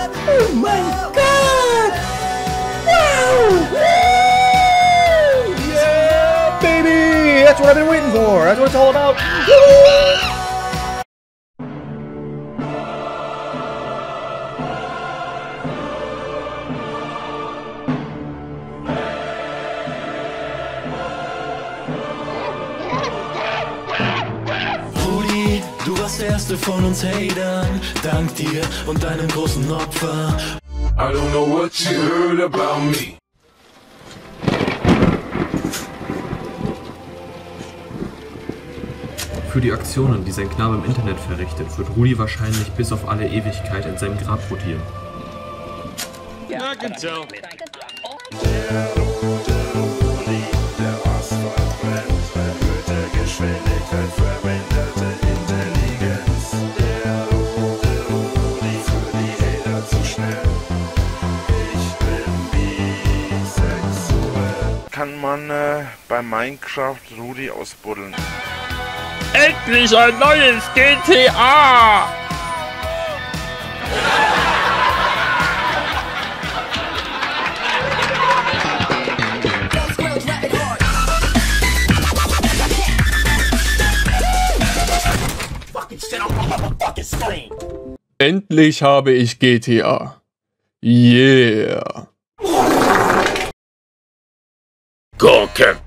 Oh mein Gott! Wow! Yeah, baby! That's what I've been waiting for! That's what it's all about! Woo! Du warst der erste von uns Hatern, dank dir und deinem großen Opfer. I don't know what you heard about me. Für die Aktionen, die sein Knabe im Internet verrichtet, wird Rudi wahrscheinlich bis auf alle Ewigkeit in seinem Grab rotieren. I can tell. Kann man bei Minecraft Rudi ausbuddeln? Endlich ein neues GTA! Endlich habe ich GTA. Yeah. Go, Cap.